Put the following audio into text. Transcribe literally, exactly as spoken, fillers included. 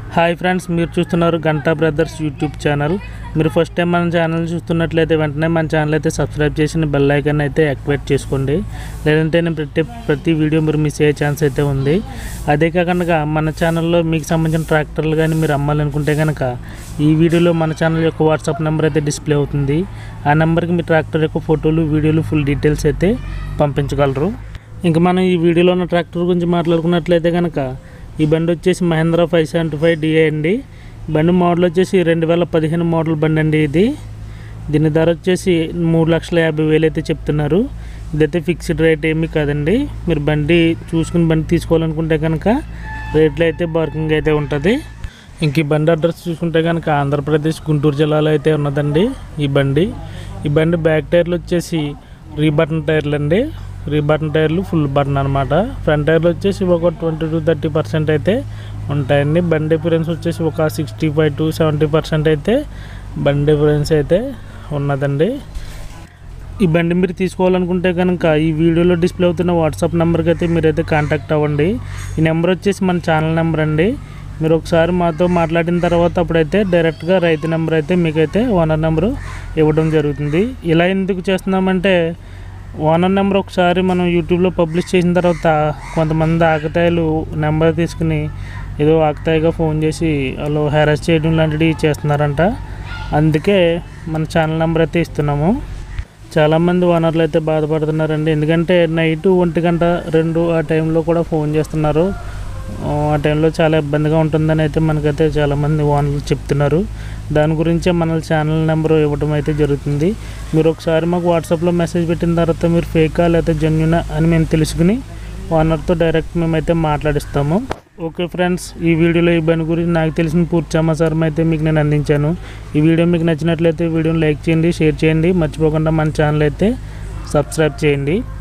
Hi friends, మీరు చూస్తున్నారు Ganta brothers YouTube channel. మీరు ఫస్ట్ టైం మన ఛానల్ చూస్తున్నట్లయితే వెంటనే మన ఛానల్ అయితే సబ్స్క్రైబ్ చేసి బెల్ ఐకాన్ అయితే యాక్టివేట్ చేసుకోండి. లేదంటే నేను ప్రతి ప్రతి వీడియో మీరు మిస్ అయ్యే ఛాన్స్ అయితే ఉంది. అదే కాకుండా మన ఛానల్లో మీకు సంబంధించిన ట్రాక్టర్లు కానీ మీరు అమ్మాలనుకుంటే కనుక ఈ వీడియోలో మన ఛానల్ యొక్క వాట్సాప్ నెంబర్ అయితే డిస్ప్లే అవుతుంది. ఆ నెంబర్కి మీ ట్రాక్టర్ యొక్క ఫోటోలు, వీడియోలు, ఫుల్ డీటెయిల్స్ అయితే పంపించగలరు. ఇంకా మనం ఈ వీడియోలో ఉన్న ట్రాక్టర్ గురించి మాట్లాడుకున్నట్లయితే కనుక ఈ బండి వచ్చేసి Mahindra five seventy five DI అండి. బండి మోడల్ వచ్చేసి రెండు వేల పదిహేను మోడల్ బండి అండి. ఇది దీని ధర వచ్చేసి మూడు లక్షల యాభై వేలు అయితే చెప్తున్నారు. ఇదైతే ఫిక్స్డ్ రేట్ ఏమీ కాదండి. మీరు బండి చూసుకుని బండి తీసుకోవాలనుకుంటే కనుక రేట్లు అయితే బార్కింగ్ అయితే ఉంటుంది. ఇంక ఈ బండి అడ్రస్ చూసుకుంటే కనుక ఆంధ్రప్రదేశ్ గుంటూరు జిల్లాలో అయితే ఉన్నదండి ఈ బండి. ఈ బండి బ్యాక్ టైర్లు వచ్చేసి రీబటన్ టైర్లు అండి. రీబటన్ టైర్లు ఫుల్ బటన్ అనమాట. ఫ్రంట్ టైర్లు వచ్చేసి ఒక ట్వంటీ టు థర్టీ పర్సెంట్ అయితే ఉంటాయండి. బండి డిఫరెన్స్ వచ్చేసి ఒక sixty five to seventy percent అయితే బండి డిఫరెన్స్ అయితే ఉన్నదండి. ఈ బండి మీరు తీసుకోవాలనుకుంటే కనుక ఈ వీడియోలో డిస్ప్లే అవుతున్న వాట్సాప్ నెంబర్కి అయితే మీరైతే కాంటాక్ట్ అవ్వండి. ఈ నెంబర్ వచ్చేసి మన ఛానల్ నెంబర్ అండి. మీరు ఒకసారి మాతో మాట్లాడిన తర్వాత అప్పుడైతే డైరెక్ట్గా రైతు నెంబర్ అయితే మీకైతే ఓనర్ నెంబరు ఇవ్వడం జరుగుతుంది. ఇలా ఎందుకు చేస్తున్నామంటే ఓనర్ నెంబర్ ఒకసారి మనం యూట్యూబ్లో పబ్లిష్ చేసిన తర్వాత కొంతమంది ఆకతాయిలు నెంబర్ తీసుకుని ఏదో ఆకతాయిగా ఫోన్ చేసి వాళ్ళు హెరాస్ చేయడం లాంటివి చేస్తున్నారంట. అందుకే మన ఛానల్ నెంబర్ అయితే ఇస్తున్నాము. చాలామంది ఓనర్లు అయితే బాధపడుతున్నారండి. ఎందుకంటే నైట్ ఒంటి గంట రెండు ఆ టైంలో కూడా ఫోన్ చేస్తున్నారు. ఆ టైంలో చాలా ఇబ్బందిగా ఉంటుందని అయితే మనకైతే చాలామంది ఓనర్లు చెప్తున్నారు. దాని గురించే మన ఛానల్ నెంబర్ ఇవ్వడం అయితే జరుగుతుంది. మీరు ఒకసారి మాకు వాట్సాప్లో మెసేజ్ పెట్టిన తర్వాత మీరు ఫేకా లేకపోతే జెన్యూనా అని మేము తెలుసుకుని ఓనర్తో డైరెక్ట్ మేమైతే మాట్లాడిస్తాము. ఓకే ఫ్రెండ్స్, ఈ వీడియోలో ఈ బండి గురించి నాకు తెలిసిన పూర్తి సమాచారం అయితే మీకు నేను అందించాను. ఈ వీడియో మీకు నచ్చినట్లయితే వీడియోని లైక్ చేయండి, షేర్ చేయండి. మర్చిపోకుండా మన ఛానల్ అయితే సబ్స్క్రైబ్ చేయండి.